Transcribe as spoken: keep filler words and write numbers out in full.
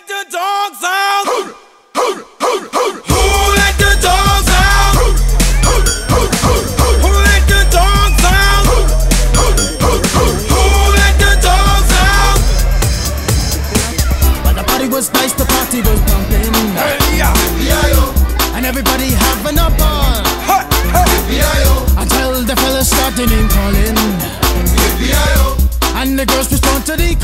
let the dogs out? Who let the dogs out? Who let the dogs out? Who let the dogs out? Well, the party was nice, the party was pumping. Hey, yeah. And everybody having a ball. Hey, hey. Until the fellas started name calling. And the girls respond to the